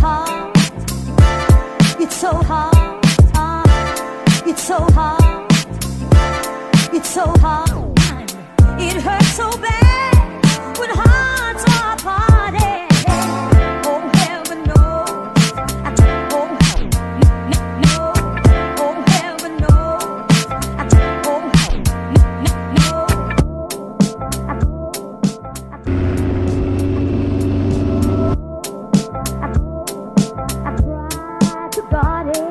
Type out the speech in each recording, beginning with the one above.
hard. It's so hard. It's so hard. It's so hard. It hurts so bad when hearts are parted. Oh heaven knows. Oh no. Oh heaven knows. Oh no. I tried to guard it.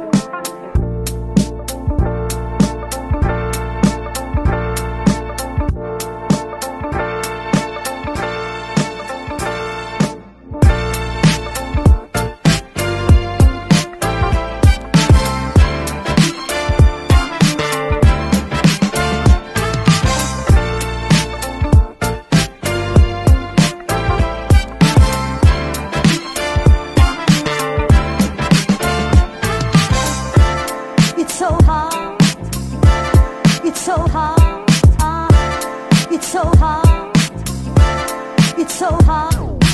It's so hard. It's so hard. It's so hard. It's so hard.